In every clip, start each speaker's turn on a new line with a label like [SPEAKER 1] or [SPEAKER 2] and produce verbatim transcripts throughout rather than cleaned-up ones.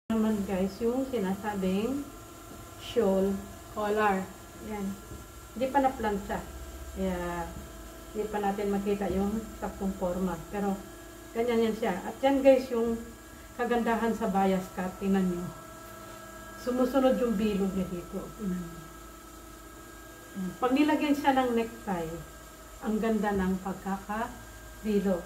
[SPEAKER 1] Naman guys, yung sinasabing shawl collar. Yan. Hindi pa na-plancha. Kaya, hindi pa natin makita yung saktong forma. Pero, ganyan yan siya. At yan guys, yung kagandahan sa bias cut. Tingnan nyo. Sumusunod yung bilog niya dito. Pag nilagyan siya ng necktie, ang ganda ng pagkakabilog.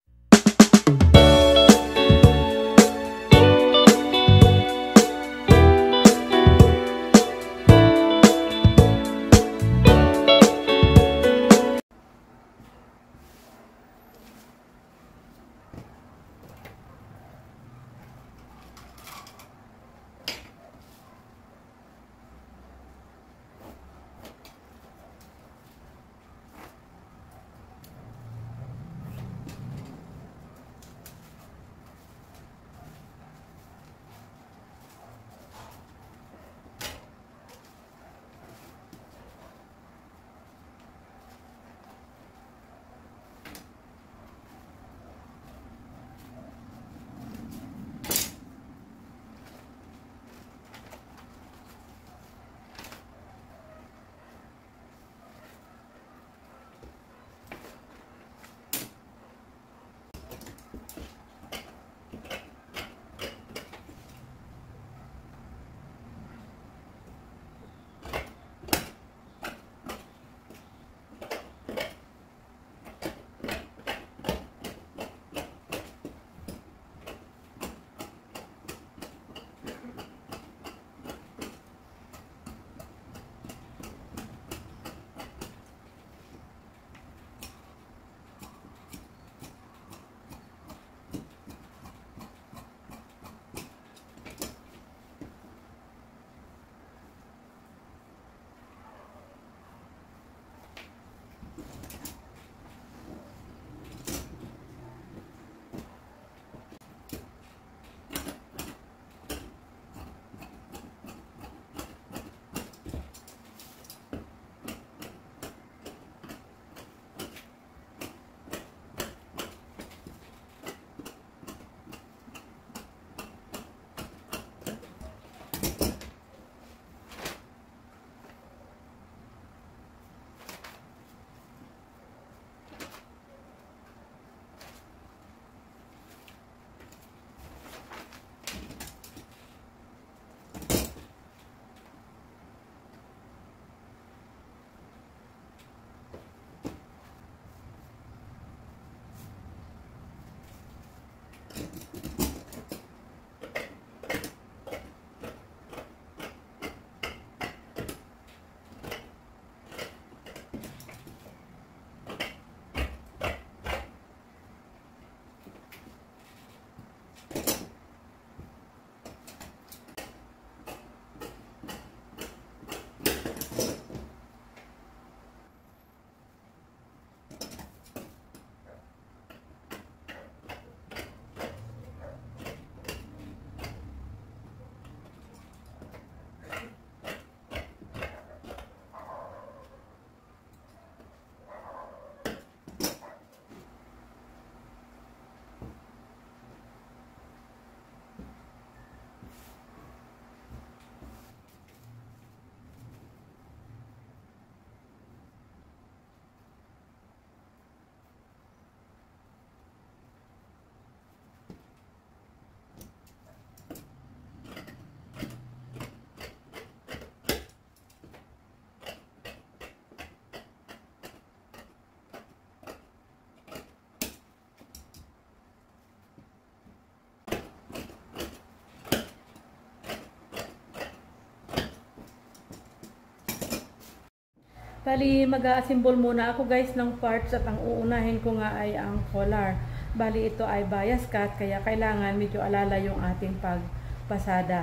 [SPEAKER 1] Bali, mag-a-assemble muna ako guys ng parts at ang uunahin ko nga ay ang collar. Bali, ito ay bias cut kaya kailangan medyo alala yung ating pagpasada.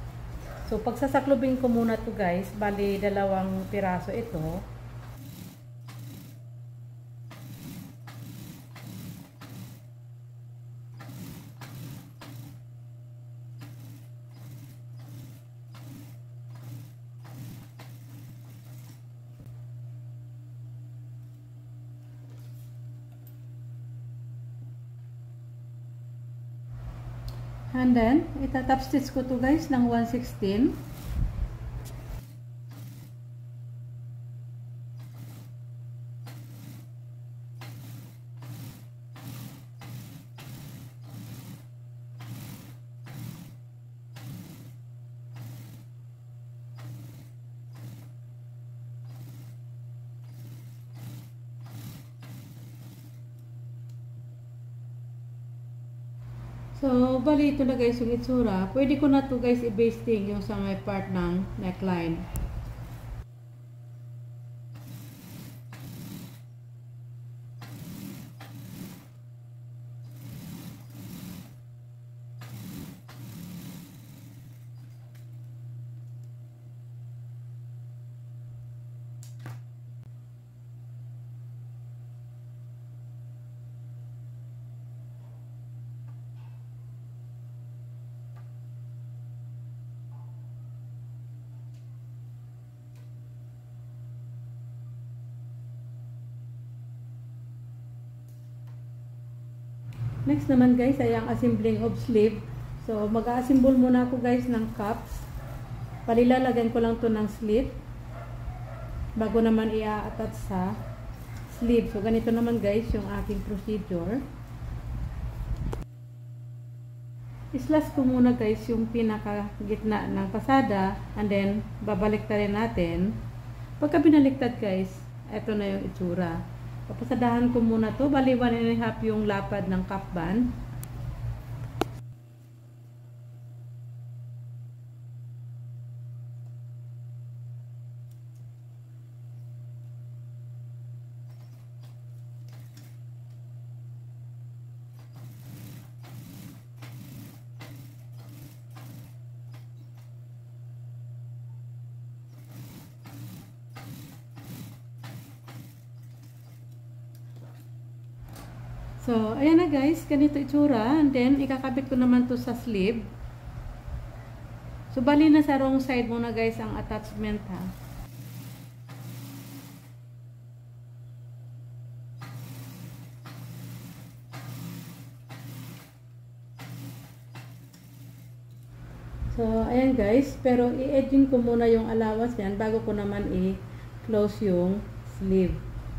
[SPEAKER 1] So, pagsasaklubin ko muna to guys. Bali, dalawang piraso ito. And then, itatap stitch ko to guys ng one sixteen. So, bali ito na guys yung itsura. Pwede ko na to guys i-basting yung sa may part ng neckline. Next naman guys ay ang assembling of sleeve. So mag-a-assemble muna ako guys ng cups. Palilalagyan ko lang to ng sleeve bago naman i-attach sa sleeve. So ganito naman guys yung aking procedure. Islas ko muna guys yung pinaka gitna ng pasada and then babaliktarin natin. Pagka binaliktad guys, eto na yung itsura. Papasadahan ko muna to, bali one and a half yung lapad ng cuff band. So, ayan na guys, ganito itsura. And then, ikakabit ko naman to sa sleeve. So, bali na sa wrong side muna guys ang attachment ha. So, ayan guys. Pero, i-edging ko muna yung allowance yan bago ko naman i-close yung sleeve.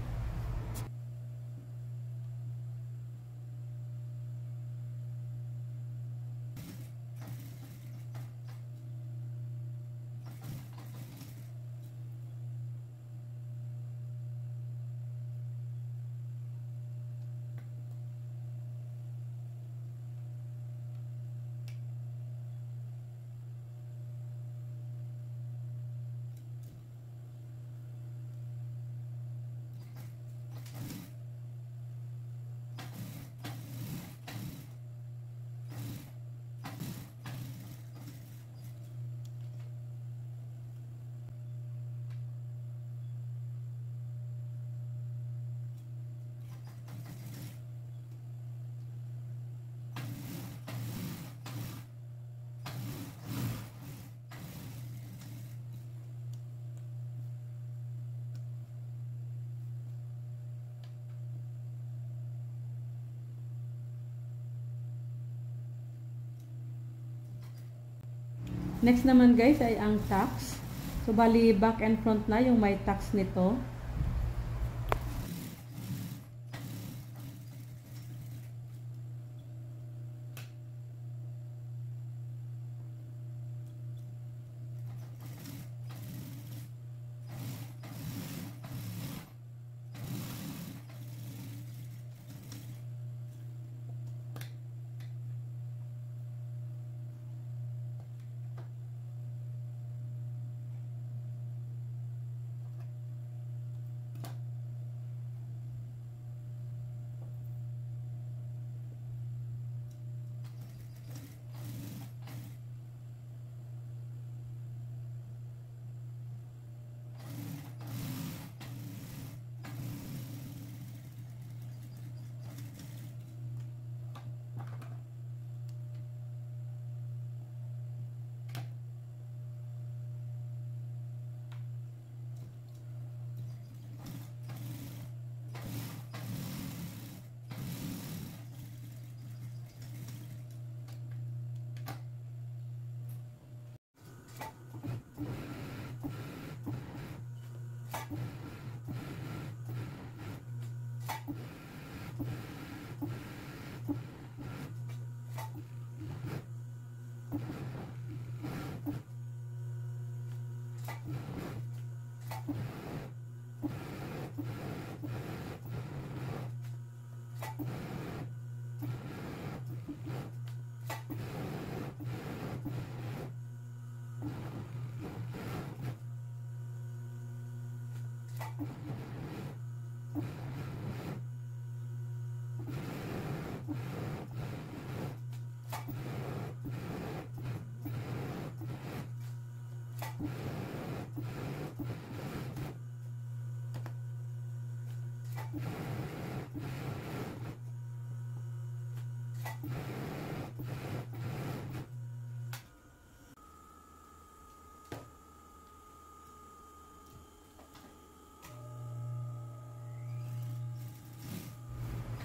[SPEAKER 1] Next naman guys ay ang tacks. So bali back and front na yung may tacks nito.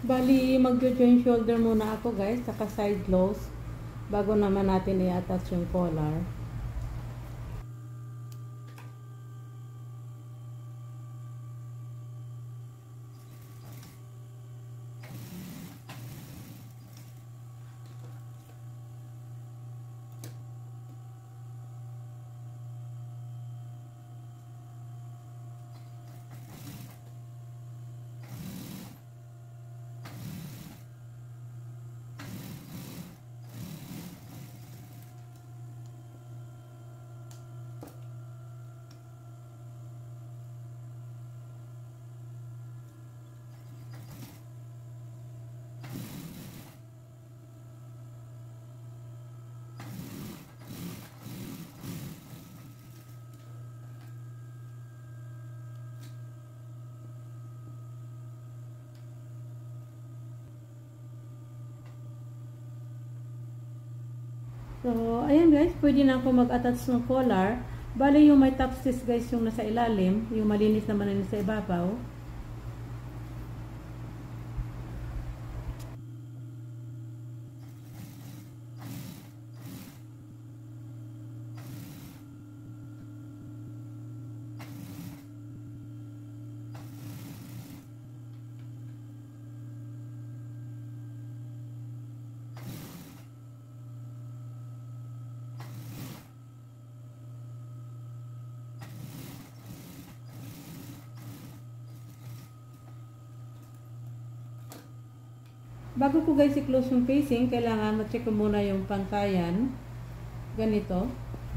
[SPEAKER 1] Bali, mag-join shoulder muna ako guys, saka side blouse, bago naman natin i-attach yung collar. So, ayan guys, pwede na ako mag-attach ng collar. Bali yung may top stitch guys yung nasa ilalim, yung malinis naman na sa ibabaw. Bago ko guys i-close yung facing, kailangan ma-check ko muna yung pantayan. Ganito.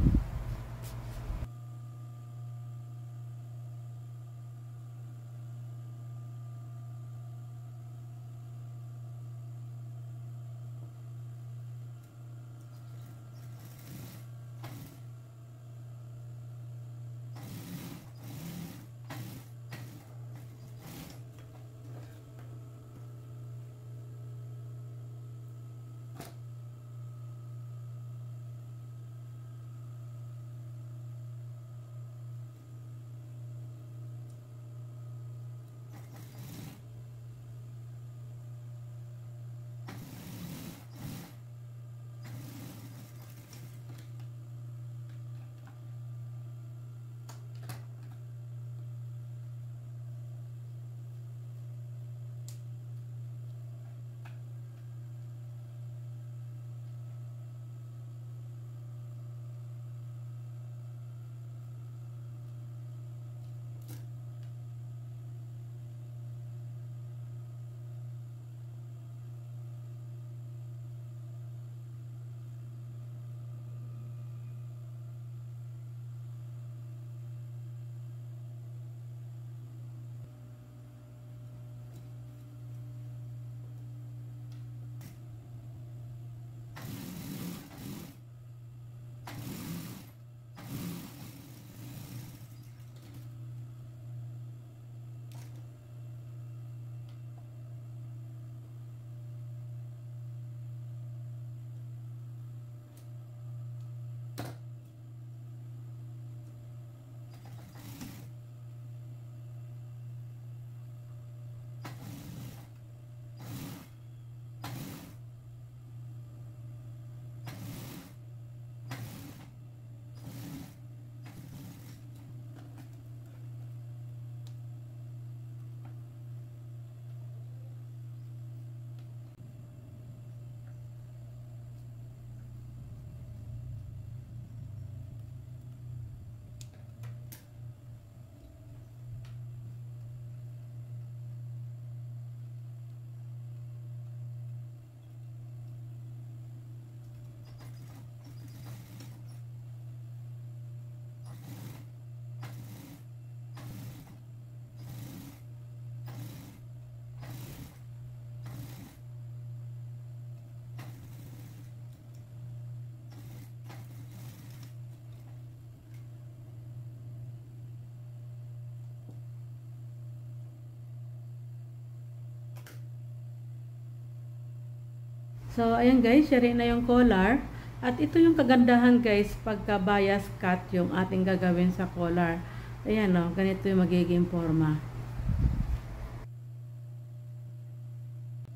[SPEAKER 1] So, ayan guys, share na yung collar. At ito yung kagandahan guys, pagka bias cut yung ating gagawin sa collar. Ayan o, ganito yung magiging forma.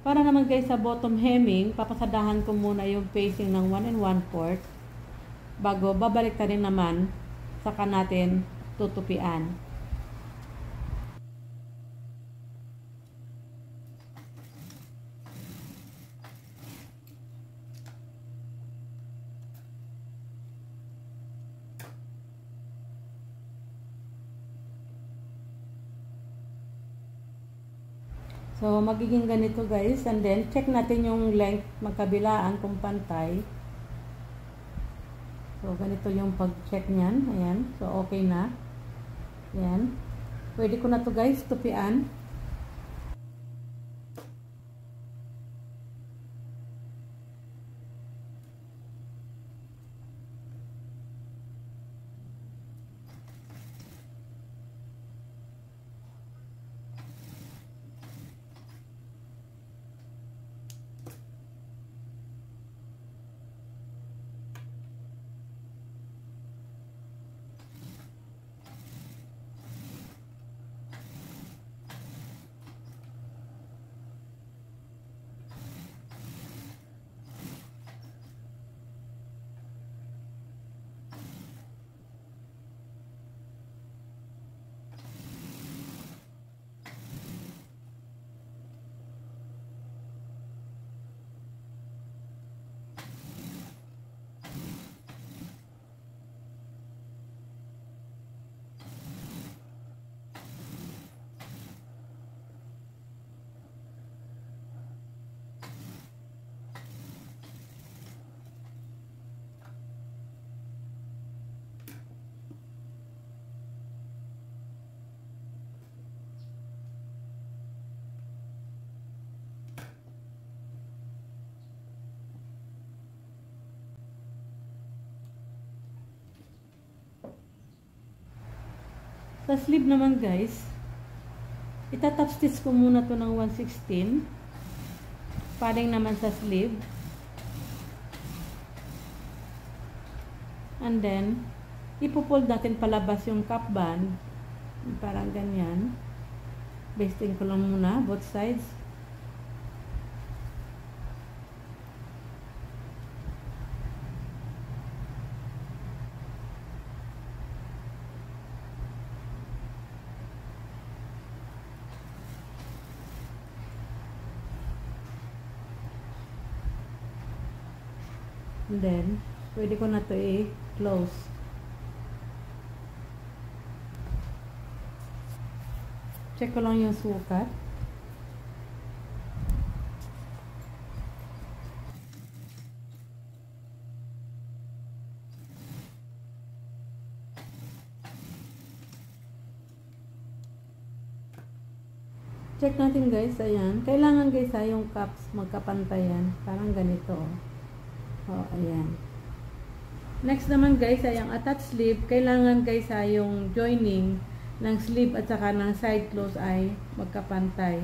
[SPEAKER 1] Para naman guys sa bottom hemming, papasadahan ko muna yung facing ng one and one fourth bago babalik ka rin naman saka natin tutupian. So, magiging ganito guys. And then, check natin yung length magkabilaan kung pantay. So, ganito yung pag-check niyan. Ayan. So, okay na. Ayan. Pwede ko na to guys, tupian. Sa sleeve naman guys, itatop stitch ko muna to ng one sixteen. Paring naman sa sleeve. And then, ipupold natin palabas yung cap band. Parang ganyan. Basting ko lang muna, both sides. And then, pwede ko na to i-close. Check ko lang yung sukat. Check natin guys, ayan. Kailangan guys ha, yung cups magkapantayan. Parang ganito. Oh, ayan. Next naman guys ay ang attached sleeve. Kailangan guys ay yung joining ng sleeve at saka ng side close ay magkapantay.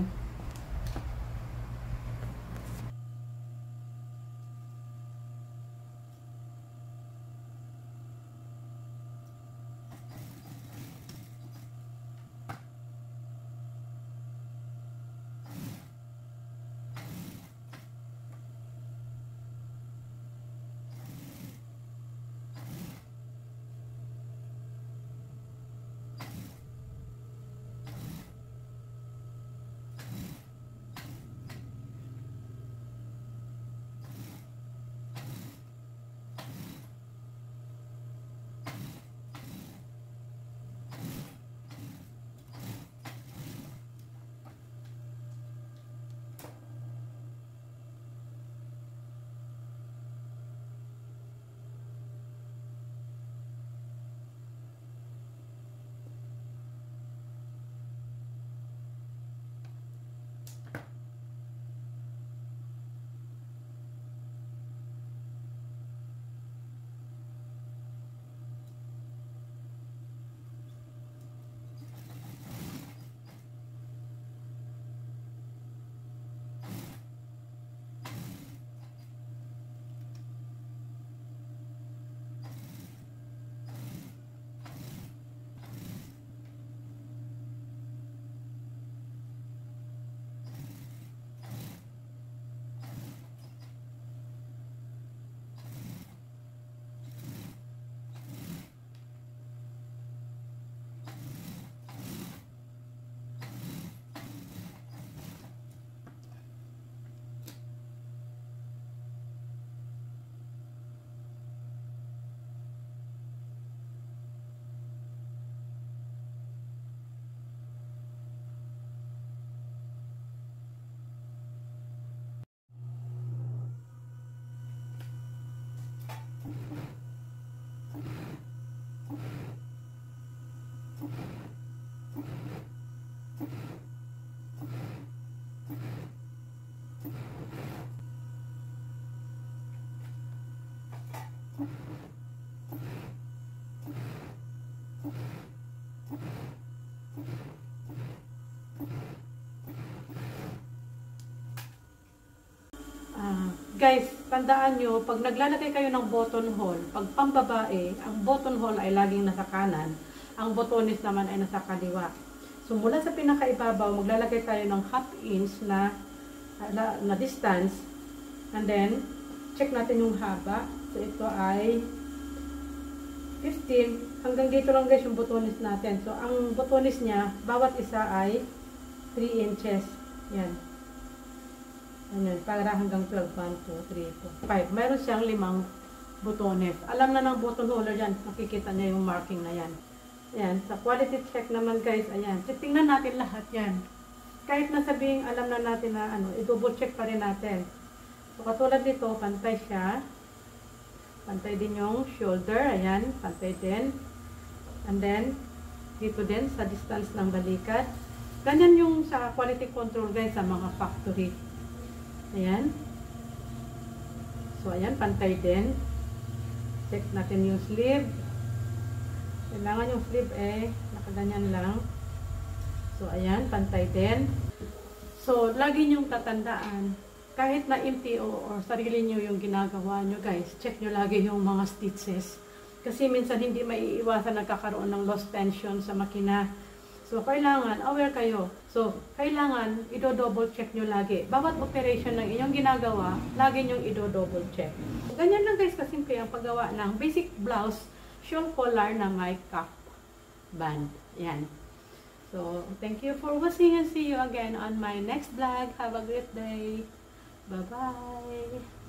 [SPEAKER 1] Guys, tandaan nyo, pag naglalagay kayo ng buttonhole, pag pambabae, ang buttonhole ay laging nasa kanan, ang botones naman ay nasa kaliwa. So, mula sa pinakaibabaw, maglalagay tayo ng half inch na, na, na distance, and then, check natin yung haba. So, ito ay fifteen. Hanggang dito lang guys yung botones natin. So, ang botones niya, bawat isa ay three inches. Yan. Ayan, para hanggang twelve, one, two, three, four, five. Meron siyang limang botones. Alam na ng button holder yan. Makikita niya yung marking na yan. Ayan, sa quality check naman guys, ayan. Tingnan natin lahat yan. Kahit na sabing alam na natin na ano, i-double check pa rin natin. So, katulad dito, pantay siya. Pantay din yung shoulder. Ayan, pantay din. And then, dito din sa distance ng balikat. Ganyan yung sa quality control guys sa mga factory. Ayan. So, ayan, pantay din. Check natin yung sleeve. Kailangan yung sleeve eh, nakaganyan lang. So, ayan, pantay din. So, lagi nyong tatandaan, kahit na M T O or sarili nyo yung ginagawa nyo guys, check nyo lagi yung mga stitches. Kasi minsan hindi maiiwasan nagkakaroon ng lost tension sa makina. So, kailangan, aware kayo. So, kailangan, ido-double check nyo lagi. Bawat operation ng inyong ginagawa, lagi nyo ido-double check. Ganyan lang guys, kasimple ang paggawa ng basic blouse, shawl collar na may cuff band. Yan. So, thank you for watching and see you again on my next vlog. Have a great day. Bye-bye.